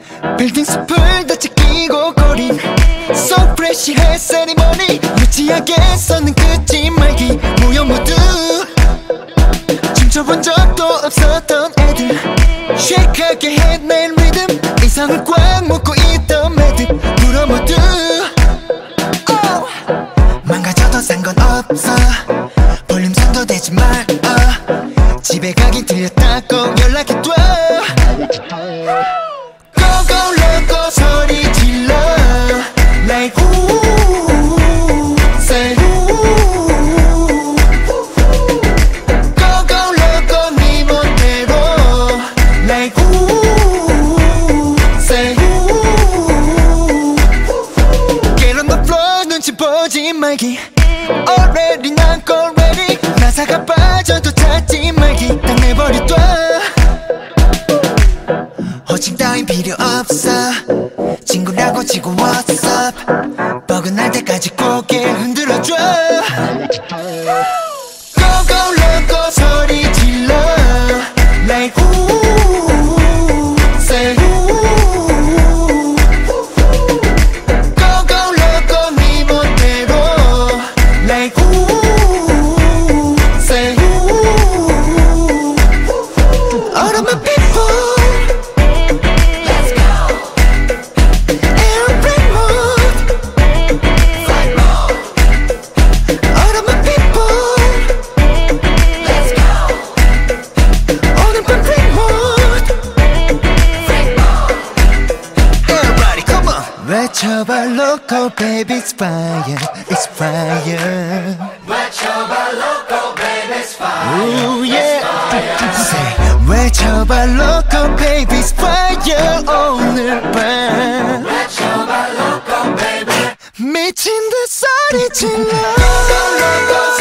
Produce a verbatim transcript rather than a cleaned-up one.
빌딩 숲을 다 지키고 거린 So fresh 햇살이 머리 유치하게 써는 긋지 말기 모여 모두 춤춰본 적도 없었던 애들 쉐이크하게 헤드맨 리듬 이성을 꽉 먹고 있던 매듭 불어 모두 oh. 망가져도 상관없어 볼륨 손도 대지 말 어. 집에 가긴 들렸다고 연락해둬 Go go loco 소리 질러 Like ooh Say ooh Go go loco 네 멋대로 Like ooh Say ooh Get on the floor 눈치 보지 말기 Already 난 already 나사가 빠져도 찾지 말기 딱 내버려둬 호칭 따윈 필요 없어 친구라고 치고 what's up 뻐근할 때까지 고개 흔들어줘 Go go loco 소리 질러 Like ooh Say ooh Go go loco 네 멋대로 Like ooh Say ooh All of my people 외쳐봐 loco baby it's fire it's fire 외쳐봐 loco baby it's fire Ooh yeah Say 외쳐봐 loco baby it's fire 오늘 밤 외쳐봐 loco baby 미친 듯 소리 질러 Loco loco